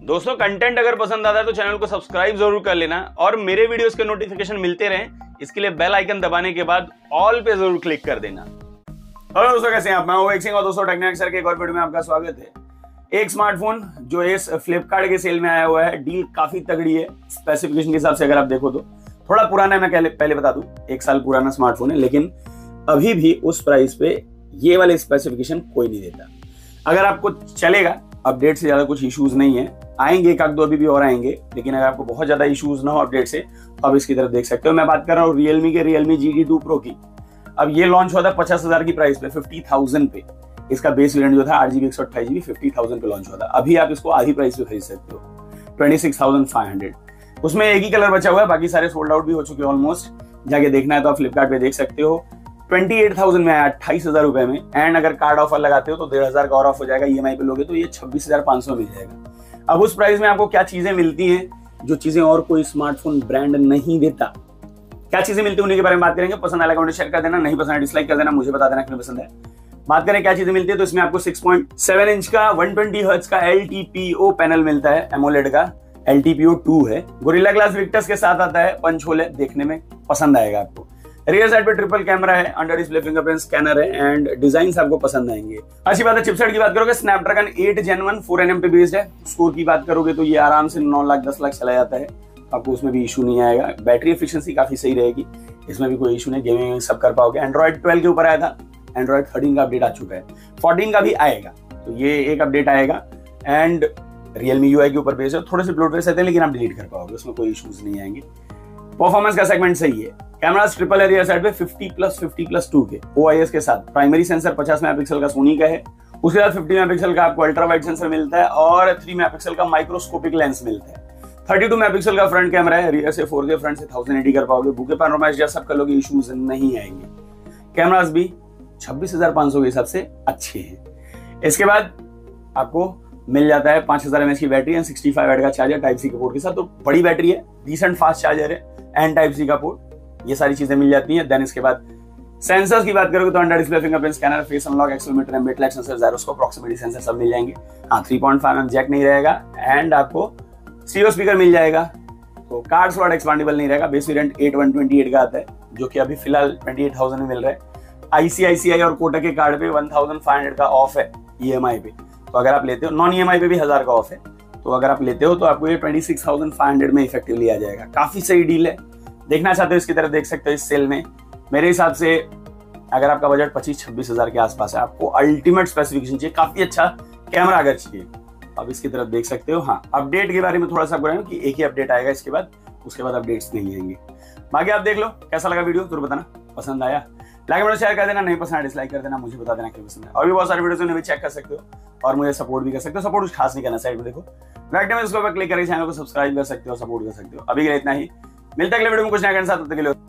दोस्तों कंटेंट अगर पसंद आता है तो चैनल को सब्सक्राइब जरूर कर लेना और मेरे वीडियोस के नोटिफिकेशन मिलते रहें इसके लिए बेल आइकन दबाने के बाद ऑल पे जरूर क्लिक कर देना। हेलो दोस्तों, कैसे हैं आप? मैं विवेक सिंह और दोस्तों टेक्निक सर के एक और वीडियो में आपका स्वागत है। एक स्मार्टफोन जो इस फ्लिपकार्ट के सेल में आया हुआ है, डील काफी तगड़ी है स्पेसिफिकेशन के हिसाब से। अगर आप देखो तो थोड़ा पुराना है, मैं पहले बता दूं 1 साल पुराना स्मार्टफोन है, लेकिन अभी भी उस प्राइस पे ये वाले स्पेसिफिकेशन कोई नहीं देता। अगर आपको चलेगा, अपडेट से ज्यादा कुछ इश्यूज नहीं है, आएंगे एक आध दो अभी भी और आएंगे, लेकिन अगर आपको बहुत ज्यादा इश्यूज ना हो अपडेट से तो आप इसकी तरफ देख सकते हो। मैं बात कर रहा हूँ रियलमी के Realme GT2 Pro की। अब ये लॉन्च हुआ था 50,000 की प्राइस पे, 50,000 पे। इसका बेस वेरिएंट जो था 8GB 128GB 50,000 पे लॉन्च हुआ था। अभी आप इसको आधी प्राइस पे खरीद सकते हो, 26,500। उसमें एक ही कलर बचा हुआ है, बाकी सारे सोल्ड आउट भी हो चुके हैं ऑलमोस्ट। जाके देखना है तो आप फ्लिपकार्ट पे देख सकते हो। 28,000 में आया, 28,000 रुपए में। एंड अगर कार्ड ऑफर लगाते हो तो 1,500 का और ऑफ हो जाएगा। EMI पे लोगे तो ये 26,500 मिल जाएगा। अब उस प्राइस में आपको क्या चीजें मिलती हैं जो चीजें और कोई स्मार्टफोन ब्रांड नहीं देता, क्या चीजें मिलती है उन्हीं के बारे में बात करेंगे। पसंद आया कमेंट शेयर कर देना, नहीं पसंद डिसलाइक कर देना, मुझे बता देना कि पसंद है। बात करें क्या चीजें मिलती है तो इसमें आपको 6.7 इंच का 120 हर्ट्ज का LTPO पैनल मिलता है, एमोलेड का LTPO 2 है। गोरिल्ला ग्लास विक्टर्स के साथ आता है, पंच होल है, देखने में पसंद आएगा आपको। रियर साइड पे ट्रिपल कैमरा है, अंडर डिस्प्ले फिंगरप्रिंट स्कैनर है एंड डिजाइन आपको पसंद आएंगे। अच्छी बात है। चिपसेट की बात करोगे स्नैपड्रैगन 8 Gen 1 4nm पे बेस्ड है। स्कोर की बात करोगे तो ये आराम से 9 लाख 10 लाख चला जाता है, आपको उसमें भी इशू नहीं आएगा। बैटरी एफिशिएंसी काफी सही रहेगी, इसमें भी कोई इशू नहीं, गेमिंग सब कर पाओगे। एंड्रॉइड 12 के ऊपर आया था, एंड्रॉइड 13 का अपडेट आ चुका है, 14 का भी आएगा, तो ये एक अपडेट आएगा। एंड Realme UI के ऊपर बेस्ड है, थोड़े से ब्लोटवेयर रहते हैं लेकिन आप डिलीट कर पाओगे, उसमें कोई इश्यूज नहीं आएंगे। परफॉर्मेंस का सेगमेंट सही है। कैमरास ट्रिपल है रियर साइड पे 50+50+2 के OIS के साथ। प्राइमरी सेंसर 50 मेगापिक्सल का सोनी का है, उसके बाद 50 मेगापिक्सल का आपको अल्ट्रा वाइड सेंसर मिलता है और 3 मेगापिक्सल का माइक्रोस्कोपिक लेंस मिलता है। 32 मेगापिक्सल का फ्रंट कैमरा है, रियर से 4K, फ्रंट से 1080 कर पाओगे। बुके पैनोरामा जैसा सब कर लोगे, इश्यूज नहीं आएंगे। कैमरास भी 26,500 के हिसाब से अच्छे हैं। इसके बाद आपको मिल जाता है 5000 mAh की बैटरी एंड 65 वाट का चार्जर टाइप सी के पोर्ट के साथ। तो बड़ी बैटरी है, डिसेंट फास्ट चार्जर है एंड टाइप सी का पोर्ट, ये सारी चीजें मिल जाती हैं। देन इसके बाद सेंसर्स की बात करोगे तो under display fingerprint scanner, face unlock, accelerometer, ambient light sensor, gyroscope, proximity sensor सब मिल जाएंगे। हाँ, 3.5mm जैक नहीं रहेगा एंड आपको स्टीरियो स्पीकर मिल जाएगा। तो कार्ड स्लॉट एक्सपांडेबल नहीं रहेगा। बेस वेरिएंट 8128 का आता है, जो कि अभी फिलहाल 28,000 में मिल रहा है। ICICI और कोटक के कार्ड पे 1,500 का ऑफ है EMI पे, तो अगर आप लेते हो, नॉन EMI पे भी 1000 का ऑफ है, तो अगर आप लेते हो तो आपको ये 26,500 में इफेक्टिवली आ जाएगा। काफी सही डील है। देखना चाहते हो इसकी तरफ देख सकते हो इस सेल में। मेरे हिसाब से अगर आपका बजट 25-26 हजार के आसपास है, आपको अल्टीमेट स्पेसिफिकेशन चाहिए, काफी अच्छा कैमरा अगर चाहिए, आप इसकी तरफ देख सकते हो। हाँ, अपडेट के बारे में थोड़ा सा बोल रहा हूँ कि एक ही अपडेट आएगा इसके बाद, उसके बाद अपडेट्स नहीं आएंगे। बाकी आप देख लो कैसा लगा वीडियो, तो बताना पसंद आया, लाइक वीडियो शेयर कर देना, नहीं पसंद डिसलाइक कर देना, मुझे बता देना क्या पसंद है। और भी बहुत सारे वीडियोस भी चेक कर सकते हो और मुझे सपोर्ट भी कर सकते हो। सपोर्ट कुछ खास नहीं करना, साइड में देखो राइट में इसको क्लिक करके चैनल को सब्सक्राइब कर सकते हो, सपोर्ट कर सकते हो। अभी के लिए इतना ही, मिलता है अगले वीडियो में कुछ नया के साथ, तब तक के लिए